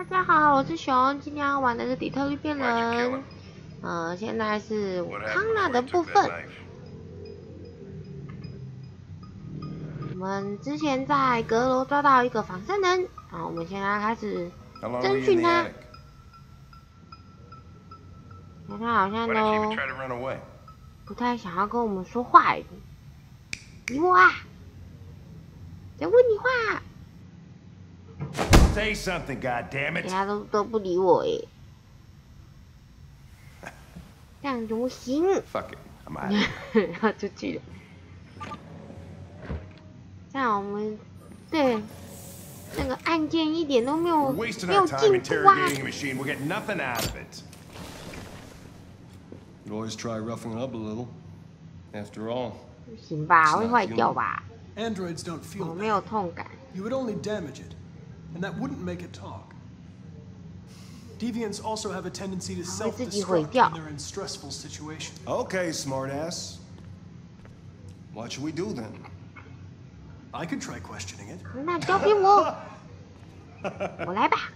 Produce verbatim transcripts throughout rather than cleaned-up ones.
家好，我是熊，今天要玩的是底特律变人。呃，现在是康纳的部分。我们之前在阁楼抓到一个仿生人，然后我们现在开始侦讯他。那他好像都不太想要跟我们说话。理我啊！在问你话。 Say something, goddammit！ 他都都不理我耶，这样怎么行？ Fuck it, I'm out of here. 要出去了。这样我们对那个案件一点都没有没有进步啊。 We'll get nothing out of it. You always try roughing it up a little. After all. 不行吧，会坏掉吧？ Androids don't feel 我没有痛感。 You would only damage it. And that wouldn't make it talk. Deviants also have a tendency to self-destruct when they're in stressful situations. Okay, smartass. What should we do then? I could try questioning it. 那交给我，我来吧。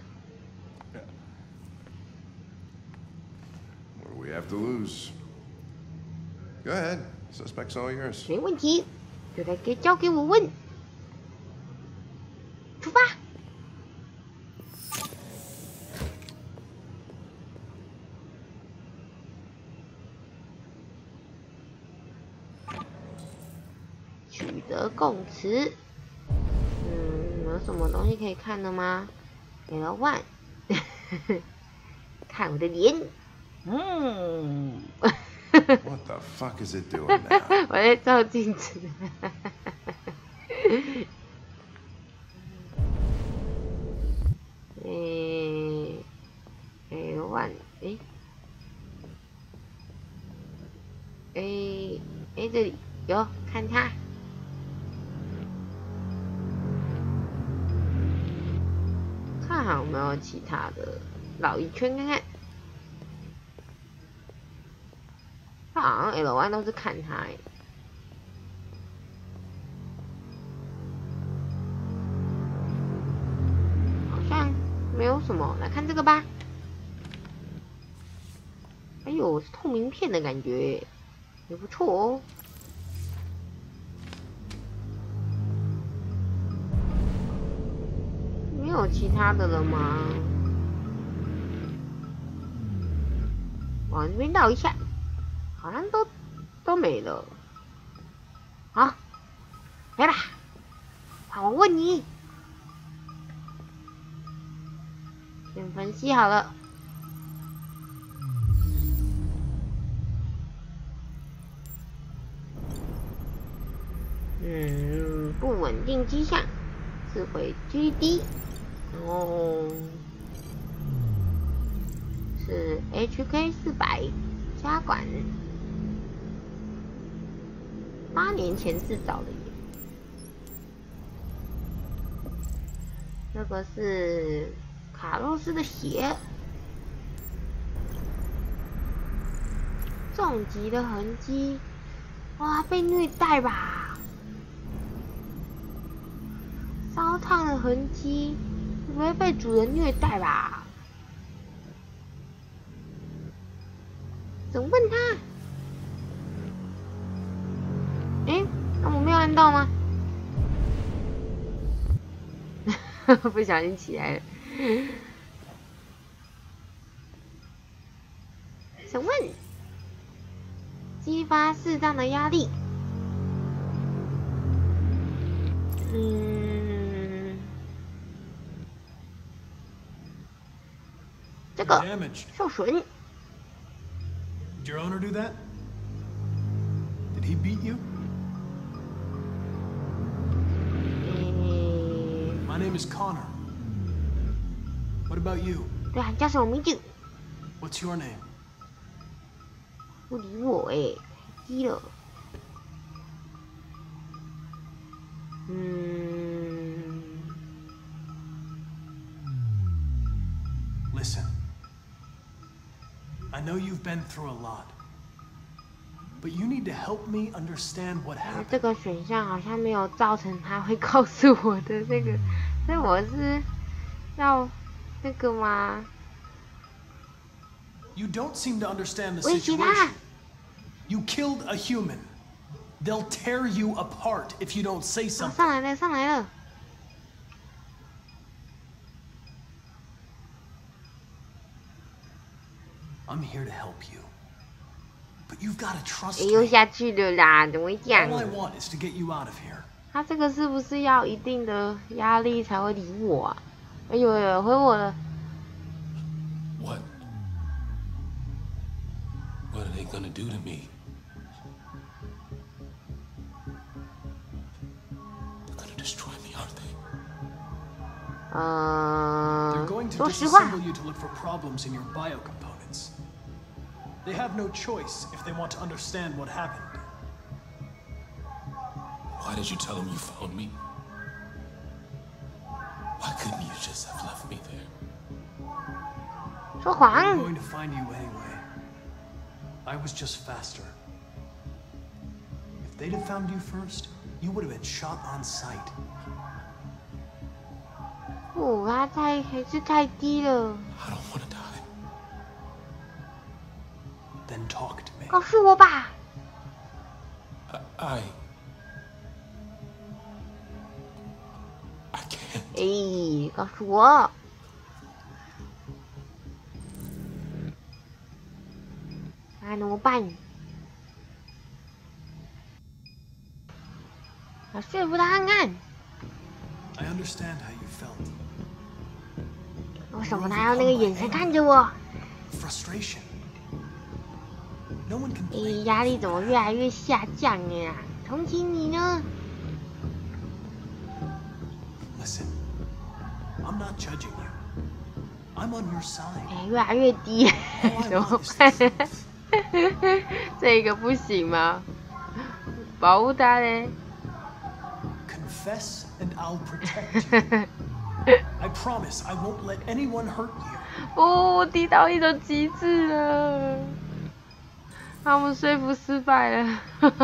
What do we have to lose? Go ahead. Suspect's all yours. 没问题，就来给交给我问。出发。 取得供词，嗯，有什么东西可以看的吗？给了 one， 看我的脸，嗯。 What the fuck is it doing now? 我在照镜子。诶，给了 one， 诶，诶，诶，这里有，看它。 看看有没有其他的，绕一圈看看。他好像 L one 都是看他哎，好像没有什么。来看这个吧。哎呦，是透明片的感觉，也不错哦。 没有其他的了吗？往这边绕一下，好像都都没了。好，来吧，好，我问你，先分析好了。嗯，不稳定迹象，智慧 G D。 哦，是 H K 四百加管，八年前制造的耶。这个是卡洛斯的血，重击的痕迹，哇，被虐待吧？烧烫的痕迹。 不会被主人虐待吧？怎么问他？哎，那我没有按到吗？不小心起来了。想问，激发适当的压力。嗯。 这个受损。 Did your owner do that? Did he beat you? My name is Connor. What about you? 对啊，叫什么名字 What's your name? 不理我哎，低了。嗯。 Listen. I know you've been through a lot, but you need to help me understand what happened. 这个选项好像没有造成他会告诉我的这个，所以我是要那个吗？ You don't seem to understand the 威胁他 situation. You killed a human. They'll tear you apart if you don't say 哦， something. 上来了，上来了。 I'm here to help you. But you've got to trust 哎，又 me. 下去了啦，怎么会这样？ All I want is to get you out of here. 他这个是不是要一定的压力才会理我啊？哎呦呦，回我了！ What? What are they gonna do to me? They're gonna destroy me, aren't they? 嗯 They're going，to 说实话， disassemble you to look for problems in your biocomponents. They have no choice if they want to understand what happened. Why did you tell them you found me? Why couldn't you just have left me there? 说 I'm 谎。 going to find you anyway. I was just faster. If they'd have found you first, you would have been shot on sight. 不，他太还是太低了。 I don't wanna die. Then talk to me. 告诉我吧。 I... I... I can't. 哎，告诉我。那怎么办？要说服他看看， I understand how you felt. 为什么他要那个眼神看着我？ Frustration. No one can 哎， blame 压 you 力 for 怎么 that. 越来越下降了呀？同情你呢？ Listen, I'm not judging you. I'm on your side. 哎，越来越低， All I 怎么 want is 办 the？truth. 这个不行吗？保护他嘞！ Confess and I'll protect you. I promise I won't let anyone hurt you. 哦，低到一种极致了，他们说服失败了。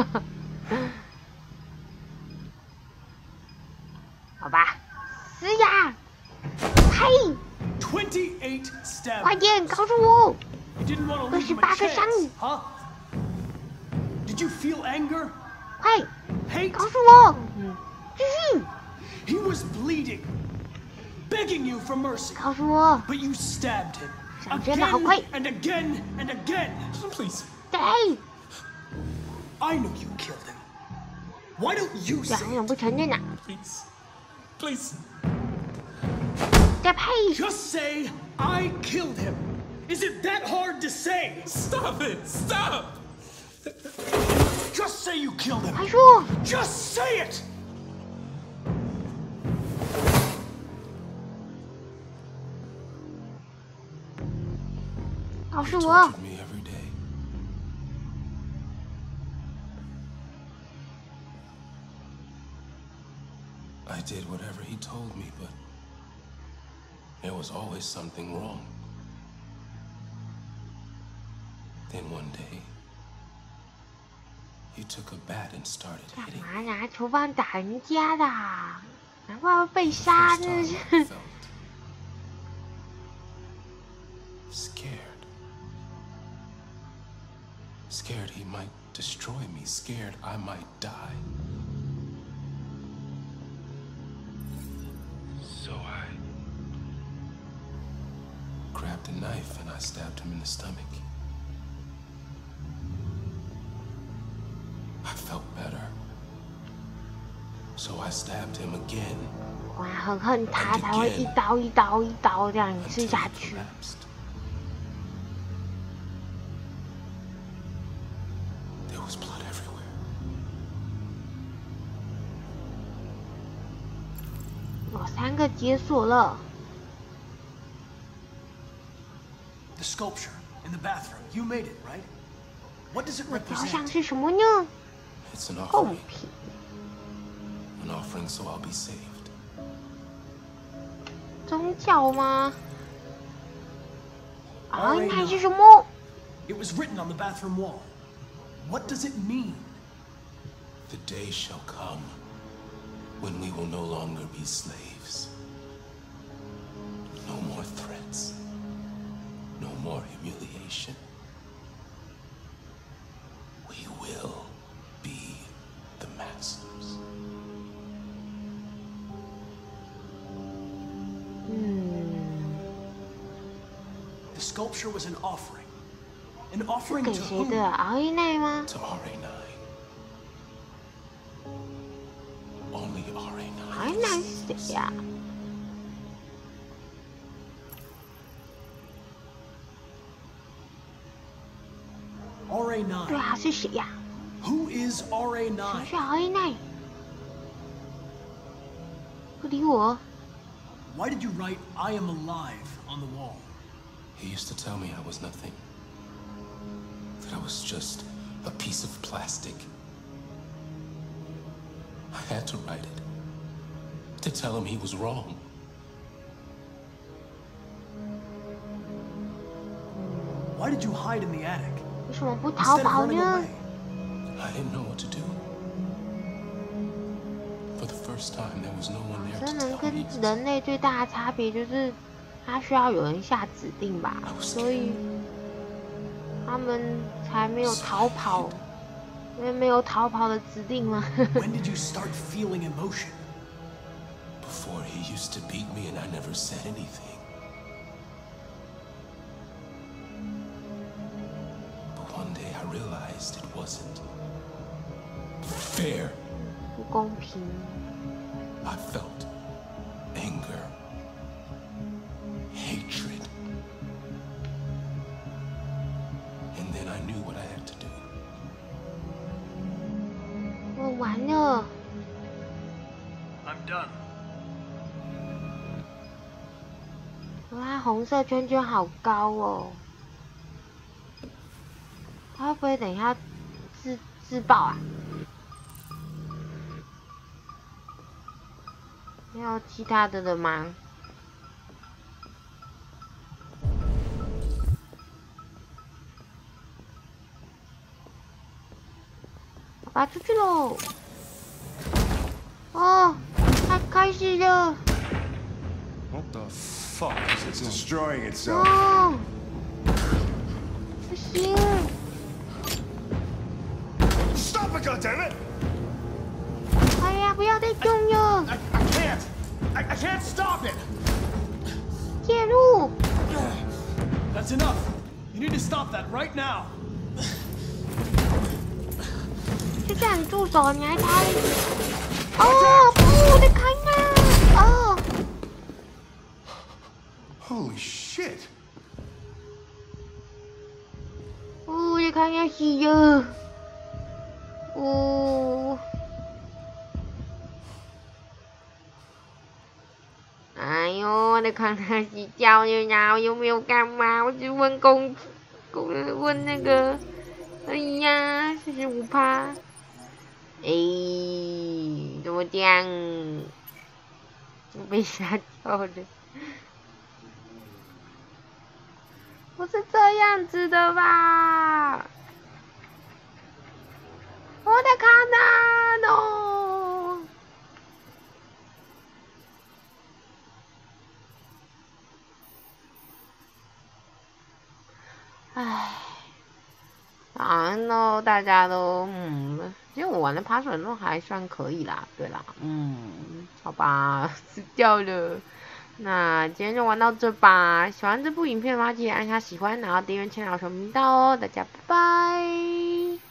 好吧，嘶呀！嘿， twenty-eight stabs. 快点告诉我！ You didn't want to 二 leave 十 him 八 a 个伤， chance, huh? Did you feel anger? 快 Hate? 告诉我！继续 He was bleeding, begging you for mercy, 告诉我！ but you stabbed him 想真的好快 again！and again and again. Please. 对， I know you killed him. Why don't you 对， say 为什么 it? 不承认呢？ Please. Please. 再呸！ Just say I killed him. Is it that hard to say? Stop it. Stop. Just say you killed him. 快说！ Just say it. 告诉 You 我！ tortured me every day. I did whatever he told me, but there was always something wrong. Then one day, you took a bat and started 干 hitting 嘛 me. 拿厨房打人家的啊？难怪会被 The 杀， first 真的 time 是 I。felt scared. Scared he might destroy me. Scared I might die. So I grabbed a knife and I stabbed him in the stomach. I felt better. So I stabbed him again 哇，很恨他才会一刀一刀一刀这样吃 until 下 he 去。 collapsed. There was blood everywhere. 有三个解锁了， The sculpture in the bathroom. You made it, right? What does it 雕像 represent? 是什么呢？ It's an 贡 offering. 品。 An offering so I'll be saved. 宗教吗？啊， Alright, 应该 now. 是什么？ It was written on the bathroom wall. What does it mean? The day shall come when we will no longer be slaves. No more threats. annihilation. We will be the masters. The sculpture was an offering. An offering 给 to 谁 whom? 的 ？R A 奈吗？ To R A nine. Only R A nine. R A 奈是谁呀？ R A 对 nine. 啊，是谁呀？ Who is R A 谁 nine? 是 R A 奈？不理我。 Why did you write "I am alive" on the wall? He used to tell me I was nothing. That I was just a piece of plastic. I had to write it. To tell him he was wrong. Why did you hide in the attic? 为什么不逃 Instead of 跑 running 呢？ away? I didn't know what to do. For the first time, there was no one there 真 to 人 tell 跟 me. 人类最大的差别就是，他需要有人下指令吧，所以他们才没有逃跑，因为没有逃跑的指令嘛。 When did you start feeling emotion? Before he used to beat me and I never said anything. But one day I realized it wasn't fair. 不公平。 I felt anger, hatred. And then I knew what I had to do. 我完了， I'm done. 哇，红色圈圈好高哦！他会不会等一下自自爆啊？没有其他的了吗？好吧，出去喽！哦，它开始了！ What the fuck is it It's doing? destroying itself. 哦，不行！ Stop it, goddammit! 哎呀，不要再动了！ I, I can't. I, I can't stop it. 介入！ That's enough. You need to stop that right now. 就叫你住手，你还拍？哦，不，我的看啊！哦， Holy shit! 哦，我的看要死了！哦，哎呦，我的看他洗觉了呀，我又没有干嘛，我只问公公问那个，哎呀，四十五趴。 哎，怎么这样？被吓到了。不是这样子的吧？我的卡纳诺！唉。 然后大家都嗯，其实我玩的爬水都还算可以啦，对啦，嗯，好吧，死掉了。那今天就玩到这吧。喜欢这部影片的话，记得按下喜欢，然后订阅千老熊频道哦。大家拜拜。